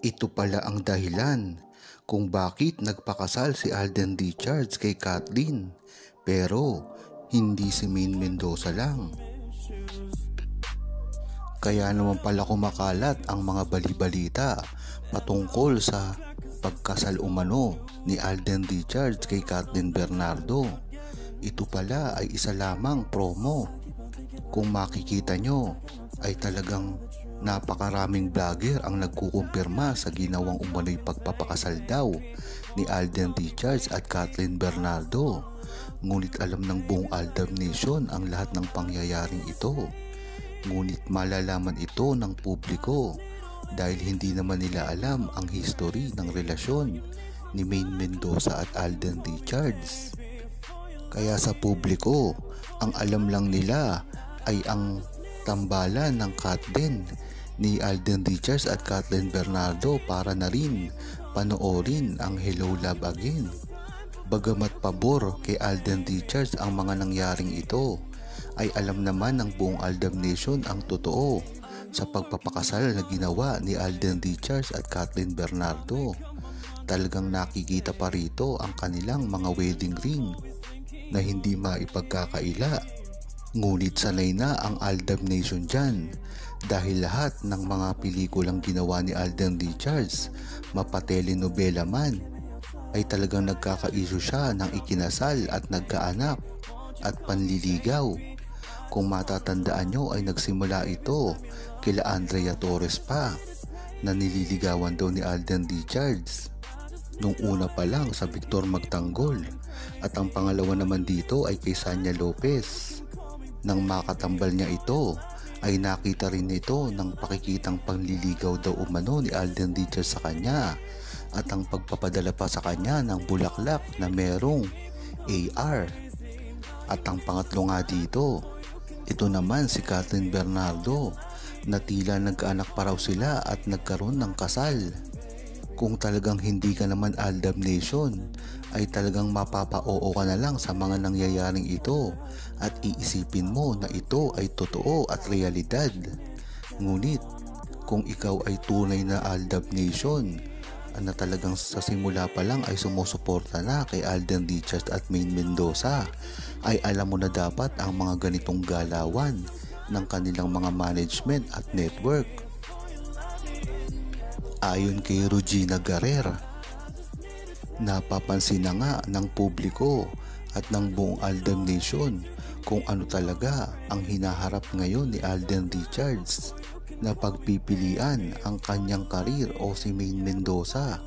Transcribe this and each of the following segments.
Ito pala ang dahilan kung bakit nagpakasal si Alden Richards kay Kathleen, pero hindi si Maine Mendoza lang. Kaya naman pala kumakalat ang mga bali-balita patungkol sa pagkasal umano ni Alden Richards kay Kathleen Bernardo. Ito pala ay isa lamang promo. Kung makikita nyo ay talagang napakaraming vlogger ang nagkukumpirma sa ginawang umano'y pagpapakasal daw ni Alden Richards at Kathleen Bernardo. Ngunit alam ng buong Aldab Nation ang lahat ng pangyayaring ito. Ngunit malalaman ito ng publiko dahil hindi naman nila alam ang history ng relasyon ni Maine Mendoza at Alden Richards. Kaya sa publiko, ang alam lang nila ay ang tambalan ng Kathleen ni Alden Richards at Kathleen Bernardo para na rin panoorin ang Hello Love Again. Bagamat pabor kay Alden Richards ang mga nangyaring ito, ay alam naman ng buong Aldab Nation ang totoo sa pagpapakasal na ginawa ni Alden Richards at Kathleen Bernardo. Talagang nakikita pa rito ang kanilang mga wedding ring na hindi maipagkakaila. Ngunit sanay na ang Aldab Nation dyan dahil lahat ng mga pelikulang ginawa ni Alden Richards, mapatelenobela man, ay talagang nagkaka-issue siya ng ikinasal at nagkaanak at panliligaw. Kung matatandaan nyo ay nagsimula ito kila Andrea Torres pa na nililigawan daw ni Alden Richards nung una pa lang sa Victor Magtanggol, at ang pangalawa naman dito ay kay Sanya Lopez. Nang makatambal niya ito ay nakita rin ito ng pakikitang panliligaw daw umano ni Alden Richards sa kanya at ang pagpapadala pa sa kanya ng bulaklak na merong AR. At ang pangatlo nga dito, ito naman si Kathleen Bernardo na tila nagkaanak pa raw sila at nagkaroon ng kasal. Kung talagang hindi ka naman Aldab Nation, ay talagang mapapa-oo ka na lang sa mga nangyayaring ito at iisipin mo na ito ay totoo at realidad. Ngunit kung ikaw ay tunay na Aldab Nation na talagang sa simula pa lang ay sumusuporta na kay Alden Richards at Maine Mendoza, ay alam mo na dapat ang mga ganitong galawan ng kanilang mga management at network. Ayon kay Regina Guerrer, napapansin na nga ng publiko at ng buong Aldab Nation kung ano talaga ang hinaharap ngayon ni Alden Richards na pagpipilian ang kanyang karir o si Maine Mendoza.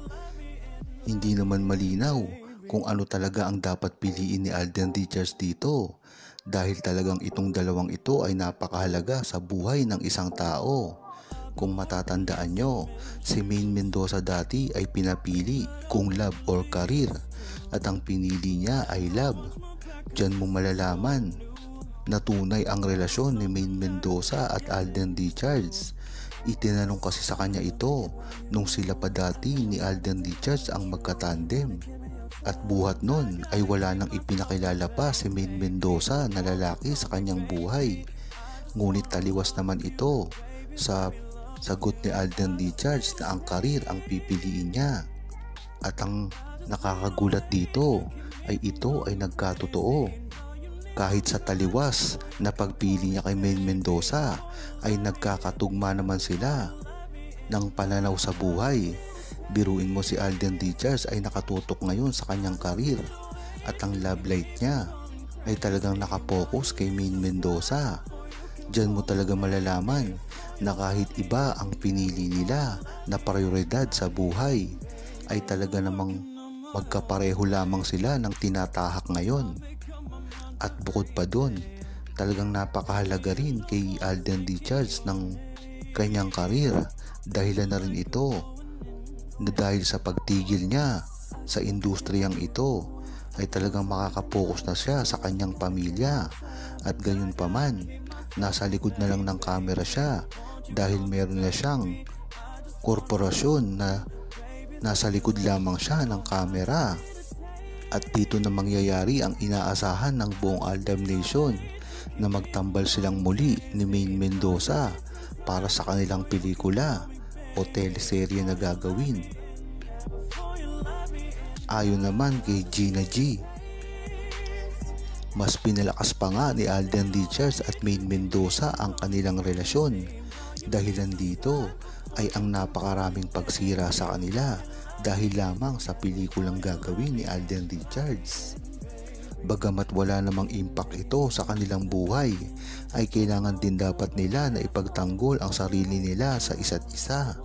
Hindi naman malinaw kung ano talaga ang dapat piliin ni Alden Richards dito dahil talagang itong dalawang ito ay napakahalaga sa buhay ng isang tao. Kung matatandaan nyo, si Maine Mendoza dati ay pinapili kung love or career at ang pinili niya ay love. Diyan mo malalaman na tunay ang relasyon ni Maine Mendoza at Alden Richards. Itinanong kasi sa kanya ito nung sila pa dati ni Alden Richards ang magkatandem. At buhat nun ay wala nang ipinakilala pa si Maine Mendoza na lalaki sa kanyang buhay. Ngunit taliwas naman ito sa sagot ni Alden Richards na ang karir ang pipiliin niya. At ang nakakagulat dito ay ito ay nagkatotoo. Kahit sa taliwas na pagpili niya kay Maine Mendoza ay nagkakatugma naman sila ng pananaw sa buhay. Biruin mo si Alden Richards ay nakatutok ngayon sa kanyang karir at ang love light niya ay talagang nakapokus kay Maine Mendoza. Diyan mo talaga malalaman na kahit iba ang pinili nila na prioridad sa buhay, ay talaga namang magkapareho lamang sila ng tinatahak ngayon. At bukod pa doon, talagang napakahalaga rin kay Alden Richards ng kanyang karir, dahilan na rin ito na dahil sa pagtigil niya sa industriyang ito ay talagang makakapokus na siya sa kanyang pamilya. At gayon pa man, nasa likod na lang ng camera siya dahil meron na siyang korporasyon na nasa likod lamang siya ng camera. At dito na mangyayari ang inaasahan ng buong Aldab Nation na magtambal silang muli ni Maine Mendoza para sa kanilang pelikula o teleserye na gagawin. Ayon naman kay Gina G, mas pinalakas pa nga ni Alden Richards at Maine Mendoza ang kanilang relasyon. Dahilan dito ay ang napakaraming pagsira sa kanila dahil lamang sa pelikulang gagawin ni Alden Richards. Bagamat wala namang impact ito sa kanilang buhay, ay kailangan din dapat nila na ipagtanggol ang sarili nila sa isa't isa.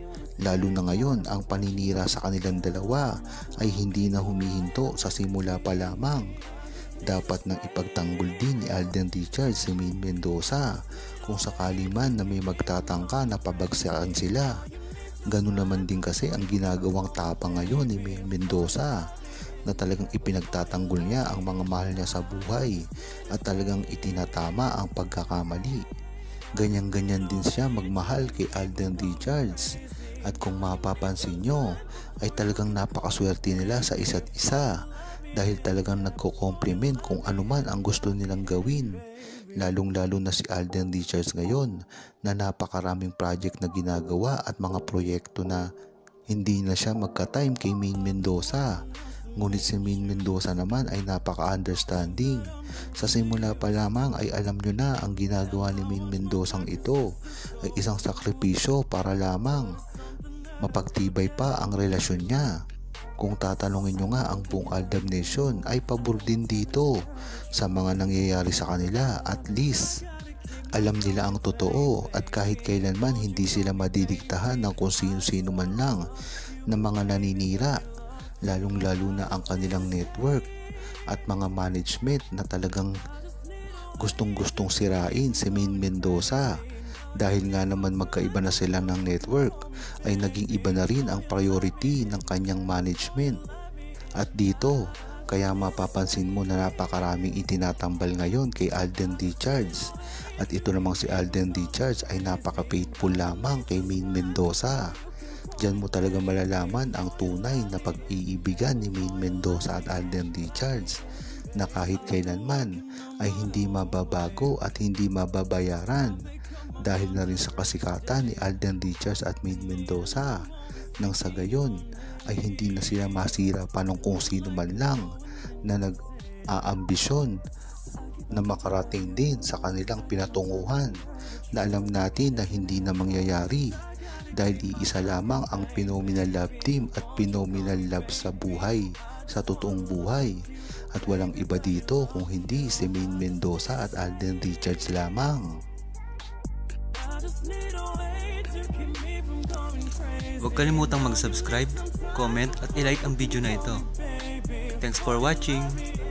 Lalo na ngayon, ang paninira sa kanilang dalawa ay hindi na humihinto sa simula pa lamang. Dapat nang ipagtanggol din ni Alden Richards si Maine Mendoza kung sakali man na may magtatangka na pabagsakan sila. Ganun naman din kasi ang ginagawang tapang ngayon ni Maine Mendoza, na talagang ipinagtatanggol niya ang mga mahal niya sa buhay at talagang itinatama ang pagkakamali. Ganyan-ganyan din siya magmahal kay Alden Richards, at kung mapapansin nyo ay talagang napakaswerte nila sa isa't isa dahil talagang nagko-compliment kung ano man ang gusto nilang gawin. Lalong-lalo na si Alden Richards ngayon na napakaraming project na ginagawa at mga proyekto na hindi na siya magka-time kay Maine Mendoza. Ngunit si Maine Mendoza naman ay napaka-understanding. Sa simula pa lamang ay alam nyo na ang ginagawa ni Maine Mendoza ito ay isang sakripisyo para lamang mapagtibay pa ang relasyon niya. Kung tatanungin nyo nga ang buong Aldab Nation ay pabor din dito sa mga nangyayari sa kanila. At least alam nila ang totoo at kahit kailanman hindi sila madidiktahan ng kung sino-sino man lang na mga naninira, lalong-lalo na ang kanilang network at mga management na talagang gustong-gustong sirain si Maine Mendoza. Dahil nga naman magkaiba na sila ng network, ay naging iba na rin ang priority ng kanyang management. At dito, kaya mapapansin mo na napakaraming itinatambal ngayon kay Alden Richards. At ito namang si Alden Richards ay napaka-faithful lamang kay Maine Mendoza. Diyan mo talaga malalaman ang tunay na pag-iibigan ni Maine Mendoza at Alden Richards, na kahit kailanman ay hindi mababago at hindi mababayaran dahil na rin sa kasikatan ni Alden Richards at Maine Mendoza. Nang sa gayon ay hindi na sila masira pa ng kung sino man lang na nag-aambisyon na makarating din sa kanilang pinatunguhan, na alam natin na hindi na mangyayari dahil iisa lamang ang phenomenal love team at phenomenal love sa buhay, sa totoong buhay, at walang iba dito kung hindi si Maine Mendoza at Alden Richards lamang. Huwag kalimutang mag-subscribe, comment at i-like ang video na ito. Thanks for watching!